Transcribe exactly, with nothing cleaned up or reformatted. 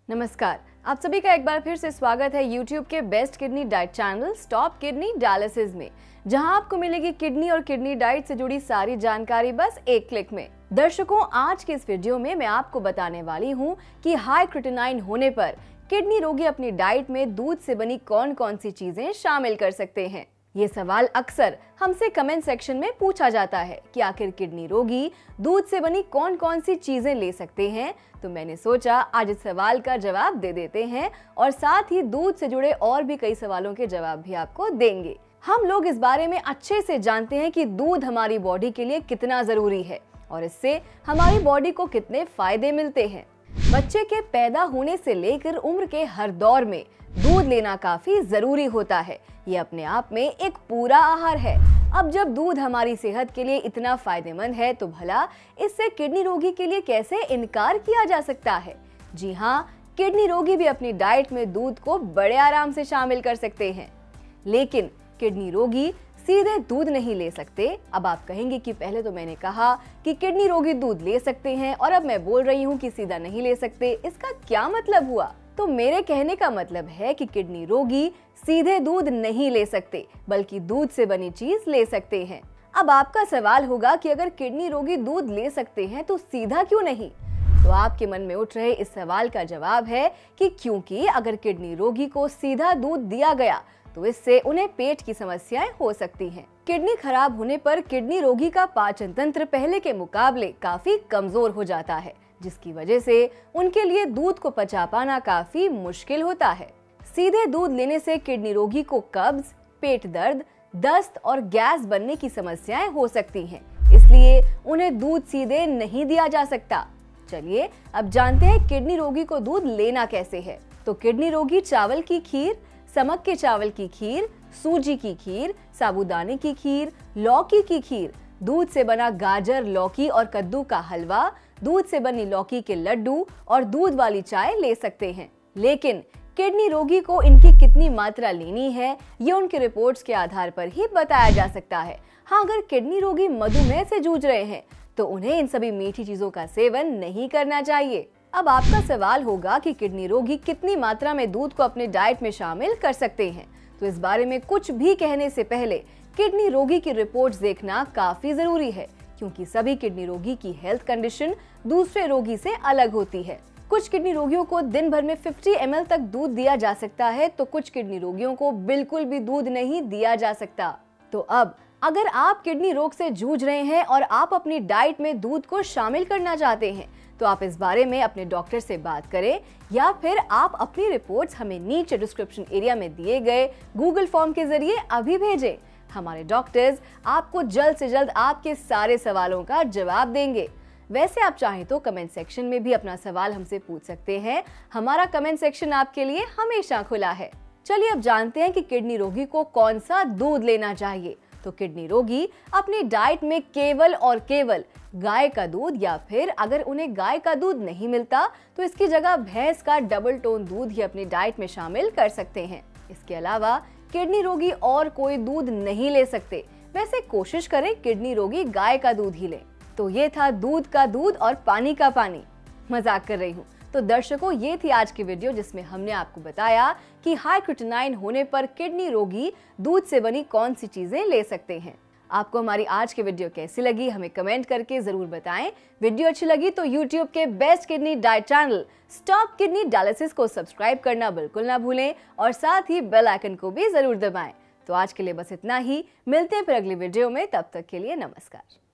नमस्कार, आप सभी का एक बार फिर से स्वागत है YouTube के best kidney diet channel stop kidney dialysis में, जहां आपको मिलेगी किडनी और किडनी डाइट से जुड़ी सारी जानकारी बस एक क्लिक में। दर्शकों, आज के इस वीडियो में मैं आपको बताने वाली हूं कि हाई क्रिएटिनिन होने पर किडनी रोगी अपनी डाइट में दूध से बनी कौन कौन सी चीजें शामिल कर सकते हैं। ये सवाल अक्सर हमसे कमेंट सेक्शन में पूछा जाता है कि आखिर किडनी रोगी दूध से बनी कौन कौन सी चीजें ले सकते हैं। तो मैंने सोचा आज इस सवाल का जवाब दे देते हैं और साथ ही दूध से जुड़े और भी कई सवालों के जवाब भी आपको देंगे। हम लोग इस बारे में अच्छे से जानते हैं कि दूध हमारी बॉडी के लिए कितना जरूरी है और इससे हमारी बॉडी को कितने फायदे मिलते हैं। बच्चे के पैदा होने से लेकर उम्र के हर दौर में दूध लेना काफी जरूरी होता है। ये अपने आप में एक पूरा आहार है। अब जब दूध हमारी सेहत के लिए इतना फायदेमंद है तो भला इससे किडनी रोगी के लिए कैसे इनकार किया जा सकता है। जी हाँ, किडनी रोगी भी अपनी डाइट में दूध को बड़े आराम से शामिल कर सकते हैं, लेकिन किडनी रोगी सीधे दूध नहीं ले सकते। अब आप कहेंगे कि पहले तो मैंने कहा कि किडनी रोगी दूध ले सकते हैं और अब मैं बोल रही हूँ कि सीधा नहीं ले सकते, इसका क्या मतलब हुआ? तो मेरे कहने का मतलब है कि किडनी रोगी सीधे दूध नहीं ले सकते, बल्कि दूध से बनी चीज ले सकते हैं। अब आपका सवाल होगा कि अगर किडनी रोगी दूध ले सकते हैं तो सीधा क्यों नहीं? तो आपके मन में उठ रहे इस सवाल का जवाब है कि क्योंकि अगर किडनी रोगी को सीधा दूध दिया गया तो इससे उन्हें पेट की समस्याएं हो सकती हैं। किडनी खराब होने पर किडनी रोगी का पाचन तंत्र पहले के मुकाबले काफी कमजोर हो जाता है, जिसकी वजह से उनके लिए दूध को पचा पाना काफी मुश्किल होता है। सीधे दूध लेने से किडनी रोगी को कब्ज, पेट दर्द, दस्त और गैस बनने की समस्याएं हो सकती हैं, इसलिए उन्हें दूध सीधे नहीं दिया जा सकता। चलिए अब जानते हैं किडनी रोगी को दूध लेना कैसे है। तो किडनी रोगी चावल की खीर, समक के चावल की खीर, सूजी की खीर, साबूदाने की खीर, लौकी की खीर, दूध से बना गाजर, लौकी और कद्दू का हलवा, दूध से बनी लौकी के लड्डू और दूध वाली चाय ले सकते हैं। लेकिन किडनी रोगी को इनकी कितनी मात्रा लेनी है, ये उनके रिपोर्ट्स के आधार पर ही बताया जा सकता है। हाँ, अगर किडनी रोगी मधुमेह से जूझ रहे हैं तो उन्हें इन सभी मीठी चीजों का सेवन नहीं करना चाहिए। अब आपका सवाल होगा कि किडनी रोगी कितनी मात्रा में दूध को अपने डाइट में शामिल कर सकते हैं। तो इस बारे में कुछ भी कहने से पहले किडनी रोगी की रिपोर्ट्स देखना काफी जरूरी है, क्योंकि सभी किडनी रोगी की हेल्थ कंडीशन दूसरे रोगी से अलग होती है। कुछ किडनी रोगियों को दिन भर में पचास एम एल तक दूध दिया जा सकता है, तो कुछ किडनी रोगियों को बिल्कुल भी दूध नहीं दिया जा सकता। तो अब अगर आप किडनी रोग से जूझ रहे हैं और आप अपनी डाइट में दूध को शामिल करना चाहते हैं, तो आप इस बारे में अपने डॉक्टर से बात करें या फिर आप अपनी रिपोर्ट्स हमें नीचे डिस्क्रिप्शन एरिया में दिए गए गूगल फॉर्म के जरिए अभी भेजें। हमारे डॉक्टर्स आपको जल्द से जल्द आपके सारे सवालों का जवाब देंगे। वैसे आप चाहें तो कमेंट सेक्शन में भी अपना सवाल हमसे पूछ सकते हैं। हमारा कमेंट सेक्शन आपके लिए हमेशा खुला है। चलिए अब जानते हैं कि किडनी रोगी को कौन सा दूध लेना चाहिए। तो किडनी रोगी अपनी डाइट में केवल और केवल गाय का दूध, या फिर अगर उन्हें गाय का दूध नहीं मिलता तो इसकी जगह भैंस का डबल टोन दूध ही अपनी डाइट में शामिल कर सकते हैं। इसके अलावा किडनी रोगी और कोई दूध नहीं ले सकते। वैसे कोशिश करें किडनी रोगी गाय का दूध ही लें। तो ये था दूध का दूध और पानी का पानी। मजाक कर रही हूँ। तो दर्शकों, ये थी आज की वीडियो जिसमें हमने आपको बताया कि हाई क्रिएटिनिन होने पर किडनी रोगी दूध से बनी कौन सी चीजें ले सकते हैं। आपको हमारी आज की वीडियो कैसी लगी हमें कमेंट करके जरूर बताएं। वीडियो अच्छी लगी तो यूट्यूब के best kidney diet channel stop kidney dialysis को सब्सक्राइब करना बिल्कुल ना भूलें और साथ ही बेल आइकन को भी जरूर दबाएं। तो आज के लिए बस इतना ही। मिलते हैं फिर अगली वीडियो में, तब तक के लिए नमस्कार।